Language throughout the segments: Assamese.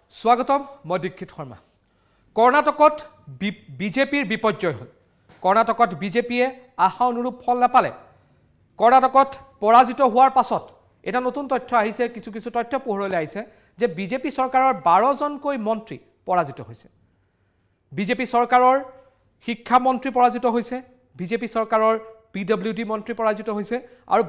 স্বাগতম মই দীক্ষিত শৰ্মা কৰ্ণাটকত বিজেপিৰ বিপৰ্যয় হল কৰ্ণাটকত বিজেপিয়ে আশা অনুৰূপ ফল নাপালে কৰ্ণাটকত পৰাজিত হোৱাৰ পাছত এটা নতুন তথ্য আহিছে কিছু কিছু তথ্য পোহৰলৈ আহিছে যে বিজেপি চৰকাৰৰ 12 জনকৈ মন্ত্ৰী পৰাজিত হৈছে বিজেপি চৰকাৰৰ শিক্ষা মন্ত্ৰী পৰাজিত হৈছে বিজেপি চৰকাৰৰ পিডব্লিউডি মন্ত্ৰী পৰাজিত হৈছে আৰু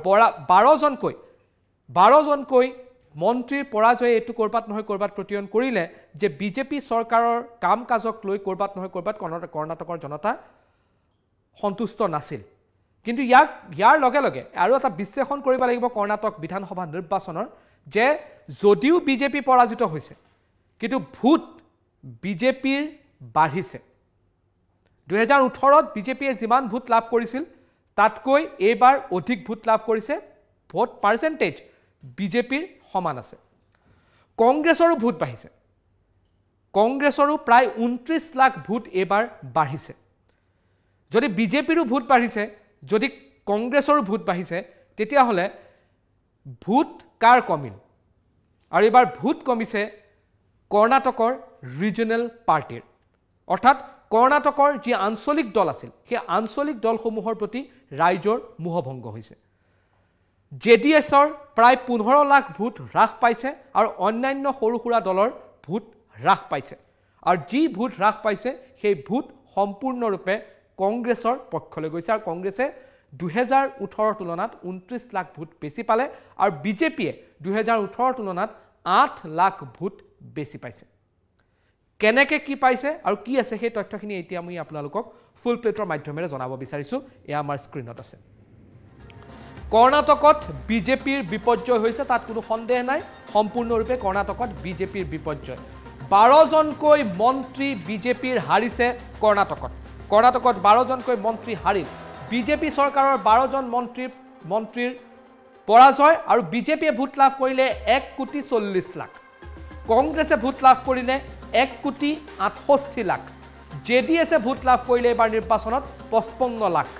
12 জনকৈ মন্ত্ৰীৰ পৰাজয় এটু কৰবাত নহয় কৰবাত প্ৰতিয়ন কৰিলে যে বিজেপি চৰকাৰৰ কাম কাজক লৈ কৰবাত নহয় কৰবাত কৰ্ণাটকৰ জনতা সন্তুষ্ট নাছিল কিন্তু ইয়াৰ লগে লগে আৰু এটা বিশ্লেষণ কৰিব লাগিব কৰ্ণাটক বিধানসভা নিৰ্বাচনৰ যে যদিও বিজেপি পৰাজিত হৈছে কিন্তু ভোট বিজেপিৰ বাঢ়িছে 2018ত বিজেপিয়ে যিমান ভোট লাভ কৰিছিল তাতকৈ এবাৰ অধিক ভোট লাভ কৰিছে ভোট পাৰ্চেন্টেজ বিজেপিৰ সমান আছে কংগ্ৰেছৰো ভোট বাঢ়িছে কংগ্ৰেছৰো প্ৰায় 29 লাখ ভোট এবাৰ বাঢ়িছে যদি বিজেপিৰো ভোট বাঢ়িছে যদি কংগ্ৰেছৰো ভোট বাঢ়িছে তেতিয়া হলে ভোট কাৰ কমিল আৰু এবাৰ ভোট কমিছে কৰ্ণাটকৰ ৰিজনাল পাৰ্টিৰ অৰ্থাৎ কৰ্ণাটকৰ যি আঞ্চলিক দল আছিল সেই আঞ্চলিক দলসমূহৰ প্ৰতি ৰাইজৰ মোহভংগ হৈছে জেডিএছৰ প্ৰায় 15 লাখ ভোট হ্ৰাস পাইছে আৰু অন্যান্য সৰুসুৰা দলৰ ভোট হ্ৰাস পাইছে আৰু যি ভোট হ্ৰাস পাইছে সেই ভোট সম্পূৰ্ণৰূপে কংগ্ৰেছৰ পক্ষলৈ গৈছে আৰু কংগ্ৰেছে 2018 তুলনাত 29 লাখ ভোট বেছি পালে আৰু বিজেপিয়ে 2018 তুলনাত 8 লাখ ভোট বেছি পাইছে কেনেকে কি পাইছে আৰু কি আছে সেই তথ্যখিনি এতিয়া মই আপোনালোকক ফুল প্লেটৰ মাধ্যমেৰে জনাব বিচাৰিছো এয়া আমাৰ স্ক্ৰিনত আছে কৰ্ণাটকত বিজেপিৰ বিপৰ্যয় হৈছে তাত কোনো সন্দেহ নাই সম্পূৰ্ণৰূপে কৰ্ণাটকত বিজেপিৰ বিপৰ্যয় 12 জনকৈ মন্ত্ৰী বিজেপিৰ হাৰিছে কৰ্ণাটকত 12 জনকৈ মন্ত্ৰী হাৰিল বিজেপি চৰকাৰৰ 12 জন মন্ত্ৰীৰ পৰাজয় আৰু বিজেপিয়ে ভোট লাভ কৰিলে 1,40,00,000 কংগ্ৰেছে ভোট লাভ কৰিলে 1,68,00,000 জেডিএছে ভোট লাভ কৰিলে এবাৰ নিৰ্বাচনত 55 লাখ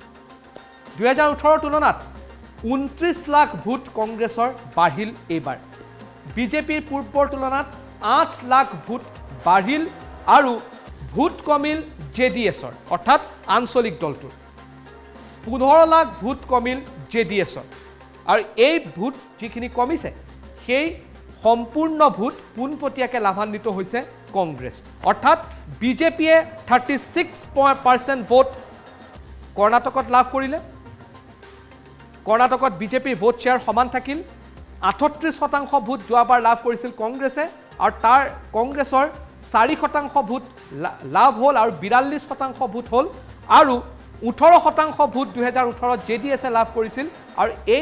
2018 তুলনাত 29 লাখ ভোট কংগ্ৰেছৰ বাঢ়িল এইবাৰ বিজেপিৰ পূৰ্বৰ তুলনাত 8 লাখ ভোট বাঢ়িল আৰু ভোট কমিল জেডিএছৰ অৰ্থাৎ আঞ্চলিক দলটোৰ 15 লাখ ভোট কমিল জেডিএছৰ আৰু এই ভোট যিখিনি কমিছে সেই সম্পূৰ্ণ ভোট পোনপটীয়াকৈ লাভান্বিত হৈছে কংগ্ৰেছ অৰ্থাৎ বিজেপিয়ে 36% ভোট কৰ্ণাটকত লাভ কৰিলে কৰ্ণাটকত বিজেপিৰ ভোট শ্বেয়াৰ সমান থাকিল 38% ভোট যোৱাবাৰ লাভ কৰিছিল কংগ্ৰেছে আৰু তাৰ কংগ্ৰেছৰ 4% ভোট লাভ হ'ল আৰু 42% ভোট হ'ল আৰু 18% ভোট 2018ত জেডিএছে লাভ কৰিছিল আৰু এই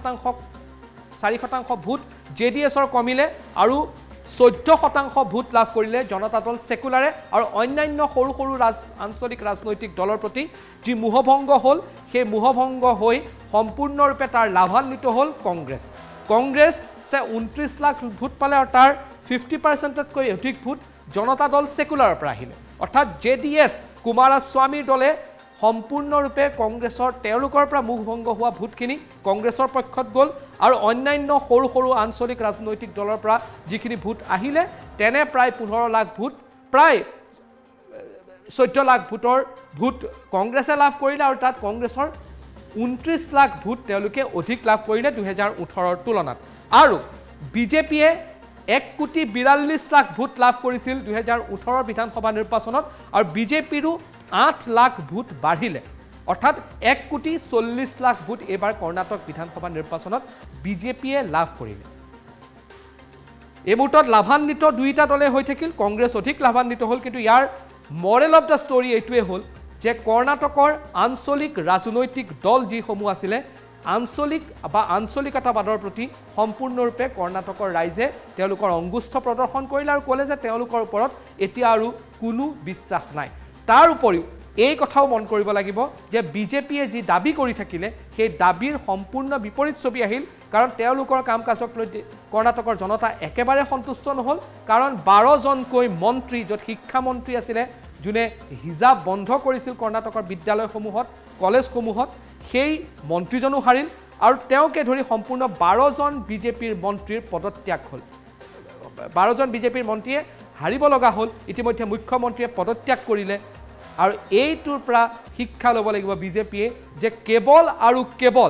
4% ভোট জেডিএছৰ কমিলে আৰু 14% ভোট লাভ কৰিলে জনতা দল সেকুলাৰে আৰু অন্যান্য সৰু সৰু আঞ্চলিক ৰাজনৈতিক দলৰ প্ৰতি যি মোহভংগ হ'ল সেই মোহভংগ হৈ সম্পূৰ্ণৰূপে তাৰ লাভান্বিত হ'ল কংগ্ৰেছে 29 লাখ ভোট পালে আৰু তাৰ 50%তকৈ অধিক ভোট জনতা দল সেকুলাৰৰ পৰা আহিলে অৰ্থাৎ জেডিএছ কুমাৰস্বামীৰ দলে সম্পূৰ্ণৰূপে কংগ্ৰেছৰ তেওঁলোকৰ পৰা মুখভংগ হোৱা ভোটখিনি কংগ্ৰেছৰ পক্ষত গ'ল আৰু অন্যান্য সৰু সৰু আঞ্চলিক ৰাজনৈতিক দলৰ পৰা যিখিনি ভোট আহিলে তেনে প্ৰায় 15 লাখ ভোট প্ৰায় 14 লাখ ভোট কংগ্ৰেছে লাভ কৰিলে আৰু তাত কংগ্ৰেছৰ 29 লাখ ভোট তেওঁলোকে অধিক লাভ কৰিলে 2018ৰ তুলনাত আৰু বিজেপিয়ে 1,42,00,000 ভোট লাভ কৰিছিল 2018ৰ বিধানসভা নিৰ্বাচনত আৰু বিজেপিৰো 8 লাখ ভোট বাঢ়িলে অৰ্থাৎ 1,40,00,000 ভোট এবাৰ কৰ্ণাটক বিধানসভা নিৰ্বাচনত বিজেপিয়ে লাভ কৰিলে এই মুহূৰ্তত লাভান্বিত দুইটা দলে হৈ থাকিল কংগ্ৰেছ অধিক লাভান্বিত হ'ল কিন্তু ইয়াৰ মৰেল অফ দ্য ষ্টৰী এইটোৱে হ'ল যে কৰ্ণাটকৰ আঞ্চলিক ৰাজনৈতিক দল যিসমূহ আছিলে আঞ্চলিকতাবাদৰ প্ৰতি সম্পূৰ্ণৰূপে কৰ্ণাটকৰ ৰাইজে তেওঁলোকৰ অংগুষ্ঠ প্ৰদৰ্শন কৰিলে আৰু ক'লে যে তেওঁলোকৰ ওপৰত এতিয়া আৰু কোনো বিশ্বাস নাই তাৰ উপৰিও এই কথাও মন কৰিব লাগিব যে বিজেপিয়ে যি দাবী কৰি থাকিলে সেই দাবীৰ সম্পূৰ্ণ বিপৰীত ছবি আহিল কাৰণ তেওঁলোকৰ কাম কাজক লৈ কৰ্ণাটকৰ জনতা একেবাৰে সন্তুষ্ট নহল কাৰণ 12 জনকৈ মন্ত্ৰী য'ত শিক্ষা মন্ত্ৰী আছিলে যোনে হিজাব বন্ধ কৰিছিল কৰ্ণাটকৰ বিদ্যালয়সমূহত কলেজসমূহত সেই মন্ত্ৰীজনো হাৰিল আৰু তেওঁকে ধৰি সম্পূৰ্ণ 12 জন বিজেপিৰ মন্ত্ৰীৰ পদত্যাগ হ'ল 12জন বিজেপিৰ মন্ত্ৰীয়ে হাৰিব লগা হ'ল ইতিমধ্যে মুখ্যমন্ত্ৰীয়ে পদত্যাগ কৰিলে আৰু এইটোৰ পৰা শিক্ষা ল'ব লাগিব বিজেপিয়ে যে কেৱল আৰু কেৱল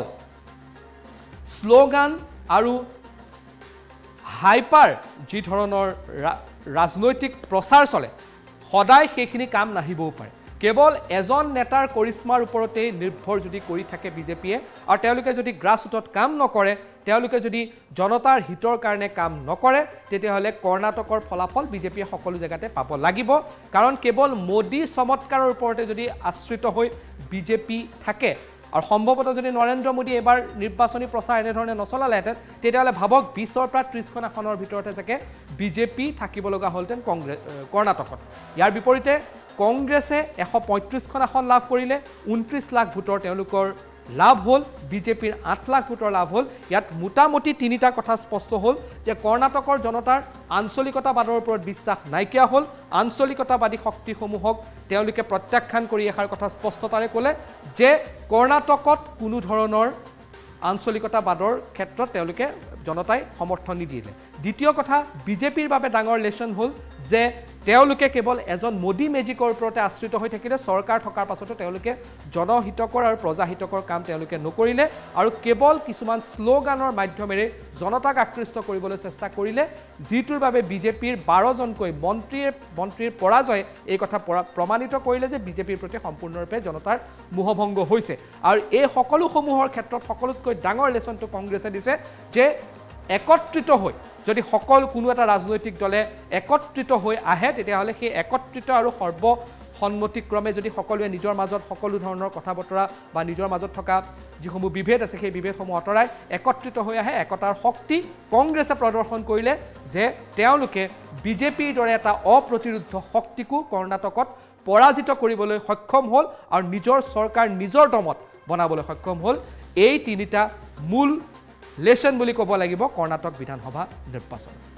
শ্লোগান আৰু হাইপাৰ যি ধৰণৰ ৰাজনৈতিক প্ৰচাৰ চলে সদায় সেইখিনি কাম নাহিবও পাৰে কেৱল এজন নেতাৰ কৰিশ্মাৰ ওপৰতে নিৰ্ভৰ যদি কৰি থাকে বিজেপিয়ে আৰু তেওঁলোকে যদি গ্ৰাছৰুটত কাম নকৰে তেওঁলোকে যদি জনতাৰ হিতৰ কাৰণে কাম নকৰে তেতিয়াহ'লে কৰ্ণাটকৰ ফলাফল বিজেপিয়ে সকলো জেগাতে পাব লাগিব কাৰণ কেৱল মোদী চমৎকাৰৰ ওপৰতে যদি আশ্ৰিত হৈ বিজেপি থাকে আৰু সম্ভৱতঃ যদি নৰেন্দ্ৰ মোদী এবাৰ নিৰ্বাচনী প্ৰচাৰ এনেধৰণে নচলালেহেঁতেন তেতিয়াহ'লে ভাবক 20ৰ পৰা 30খন আসনৰ ভিতৰতে চাগে বিজেপি থাকিব লগা হ'লহেঁতেন কৰ্ণাটকত ইয়াৰ বিপৰীতে কংগ্ৰেছে 135খন আসন লাভ কৰিলে 29 লাখ ভোটৰ তেওঁলোকৰ লাভ হ'ল বিজেপিৰ 8 লাখ ভোটৰ লাভ হ'ল ইয়াত মোটামুটি তিনিটা কথা স্পষ্ট হ'ল যে কৰ্ণাটকৰ জনতাৰ আঞ্চলিকতাবাদৰ ওপৰত বিশ্বাস নাইকিয়া হ'ল আঞ্চলিকতাবাদী শক্তিসমূহক তেওঁলোকে প্ৰত্যাখ্যান কৰি এষাৰ কথা স্পষ্টতাৰে ক'লে যে কৰ্ণাটকত কোনো ধৰণৰ আঞ্চলিকতাবাদৰ ক্ষেত্ৰত তেওঁলোকে জনতাই সমৰ্থন নিদিলে দ্বিতীয় কথা বিজেপিৰ বাবে ডাঙৰ লেছন হ'ল যে তেওঁলোকে কেৱল এজন মোদী মেজিকৰ ওপৰতে আশ্ৰিত হৈ থাকিলে চৰকাৰ থকাৰ পাছতো তেওঁলোকে জনহিতকৰ আৰু প্ৰজাহিতকৰ কাম তেওঁলোকে নকৰিলে আৰু কেৱল কিছুমান শ্লোগানৰ মাধ্যমেৰে জনতাক আকৃষ্ট কৰিবলৈ চেষ্টা কৰিলে যিটোৰ বাবে বিজেপিৰ 12জনকৈ মন্ত্ৰীৰ পৰাজয় এই কথা প্ৰমাণিত কৰিলে যে বিজেপিৰ প্ৰতি সম্পূৰ্ণৰূপে জনতাৰ মোহভংগ হৈছে আৰু এই সকলোসমূহৰ ক্ষেত্ৰত সকলোতকৈ ডাঙৰ লেছনটো কংগ্ৰেছে দিছে যে একত্ৰিত হৈ যদি কোনো এটা ৰাজনৈতিক দলে একত্ৰিত হৈ আহে তেতিয়াহ'লে সেই একত্ৰিত আৰু সৰ্বসন্মতিক্ৰমে যদি সকলোৱে নিজৰ মাজত সকলো ধৰণৰ কথা বতৰা বা নিজৰ মাজত থকা যিসমূহ বিভেদ আছে সেই বিভেদসমূহ আঁতৰাই একত্ৰিত হৈ আহে একতাৰ শক্তি কংগ্ৰেছে প্ৰদৰ্শন কৰিলে যে তেওঁলোকে বিজেপিৰ দৰে এটা অপ্ৰতিৰোধ শক্তিকো কৰ্ণাটকত পৰাজিত কৰিবলৈ সক্ষম হ'ল আৰু নিজৰ চৰকাৰ নিজৰ দমত বনাবলৈ সক্ষম হ'ল এই তিনিটা মূল লেছন বুলি ক'ব লাগিব কৰ্ণাটক বিধানসভা নিৰ্বাচন